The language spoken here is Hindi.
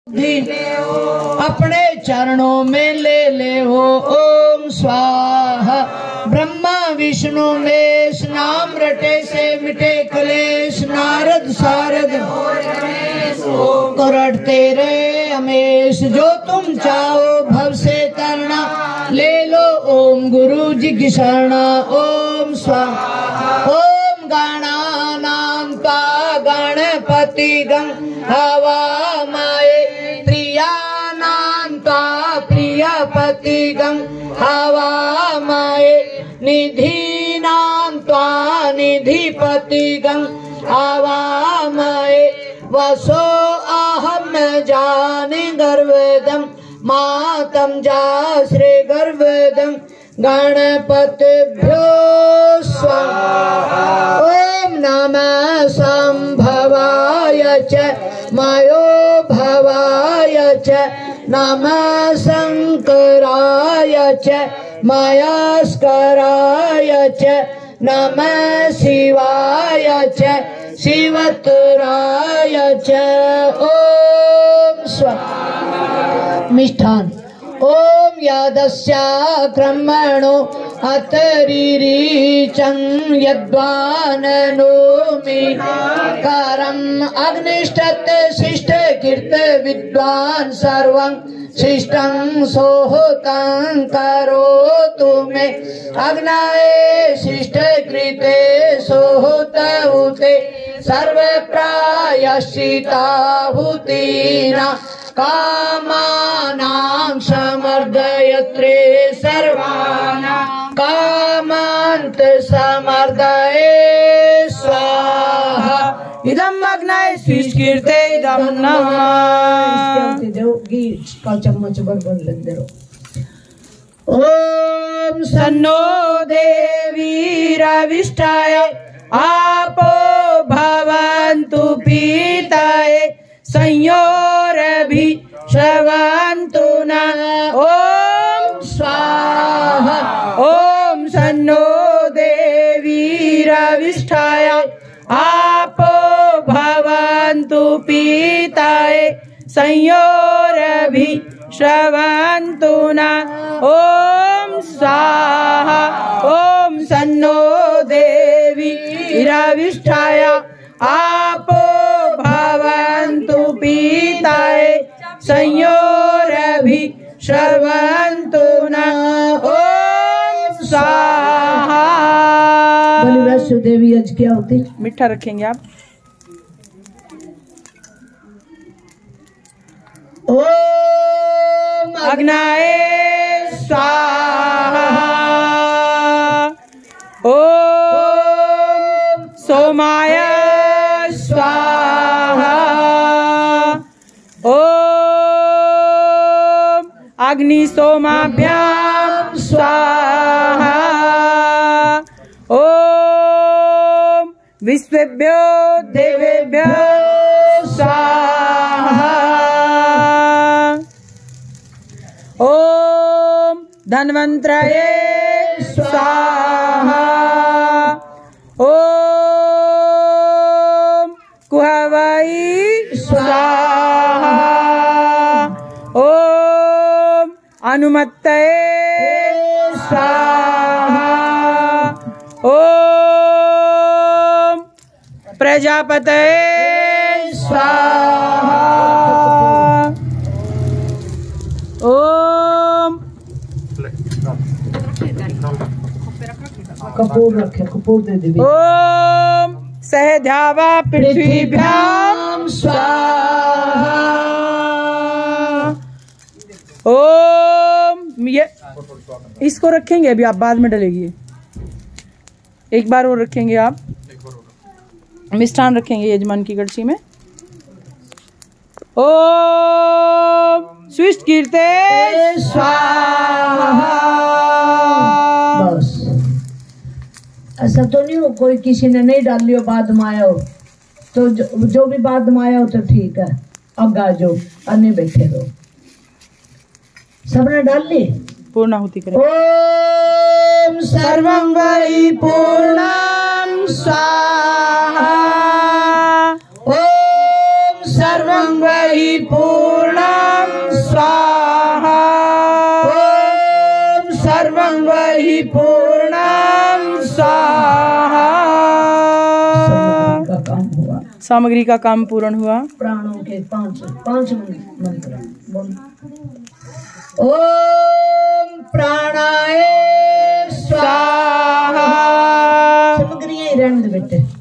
अपने चरणों में ले ले हो। ओम स्वाहा। ब्रह्मा विष्णु महेश नाम रटे से मिटे कलेश। नारद सारद को रटते रहे हमेश। जो तुम चाहो भव से तरना ले लो ओम गुरु जी की शरणा। ओम स्वाहा। ओम गणानां त्वा गणपति गं हवा माये। प्रियानां त्वा प्रियपति गं हवा माये। निधीनां त्वा निधिपति गं हवा माये। वसो अहम जाने गर्वदम मातम जाश्रे गर्वदम गणपतिभ्यो स्वाहा। ओम नमः संभवाय च मयो भवाय च नमः शंकराय च मयस्कराय च नमः शिवाय च शिवतराय च। ओम स्वाहा। मिष्ठान। ओम यादस्या क्रमणो अतरीरीचं यद्वाननोमि कारम् अग्निष्टत् शिष्ट कीर्त विद्वान् सर्वं शिष्टं सोहतं करोतु मे। अग्नये शिष्ट कृते सोहतहुते सर्व प्रायश्चिताहुतिना। कामानां समर्दयत्रे सर्वानां कामान्त समर्दये स्वाहा। इदं अग्नये शिष्कीर्ते इदं नमः। का चम्मच बरबर लेंदे रहो। ओम सन्नो देवी रविष्ठाय आपो भवन्तु पीताय संयोरभि श्रवन्तु न। ओम स्वाहा। ओम सन्नो देवी रविष्ठाय आपो भवन्तु पीताय संयोरभि श्रवन्तु न। ओम स्वाहा। ओम सन्नो देवी रविष्ठाय आपो भवन्तु पीताय संयोरभि श्रवन्तु न। ओम स्वाहा। बलिवैष्णो देवी आज क्या होती? मीठा रखेंगे आप। ओम अग्नये स्वाहा। ओम सोमाय स्वाहा। ओम अग्नि सोमाभ्याम स्वाहा। ओम विश्वेभ्यो देवेभ्यो स्वाहा। ओम धन्वंतरये स्वाहा। ओम कुहवै स्वाहा। ओम अनुमत्तये स्वाहा। ओम प्रजापतये स्वाहा। ओम कपूर रखे, कपूर दे दे। ओम सहध्यावा पृथ्वीभ्याम स्वाहा। ओम ये इसको रखेंगे अभी, आप बाद में डलेगी। एक बार और रखेंगे आप। मिष्ठान रखेंगे यजमान की कड़छी में। ओम स्विष्ट कीर्ते स्वाहा। बस ऐसा तो नहीं हो कोई किसी ने नहीं डाल लियो बाद में आया हो तो जो भी बाद में आया हो तो ठीक है। अगा जो अन्य बैठे रहो। सबने डाल ली। पूर्णाहुति करें। ओम सर्वं वै पूर्णं स्वाहा। ओम सर्वं वै पूर्णं पूर्णं स्वाहा। का काम हुआ, सामग्री का काम पूर्ण हुआ। प्राणों के पांच मंत्र बोल। ओम प्राणाय स्वाहा। सामग्री रहने दे बेटे।